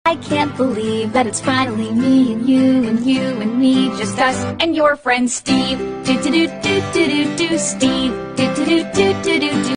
I can't believe that it's finally me and you and me, just us and your friend Steve. Do do do do do do do Steve. Do do do do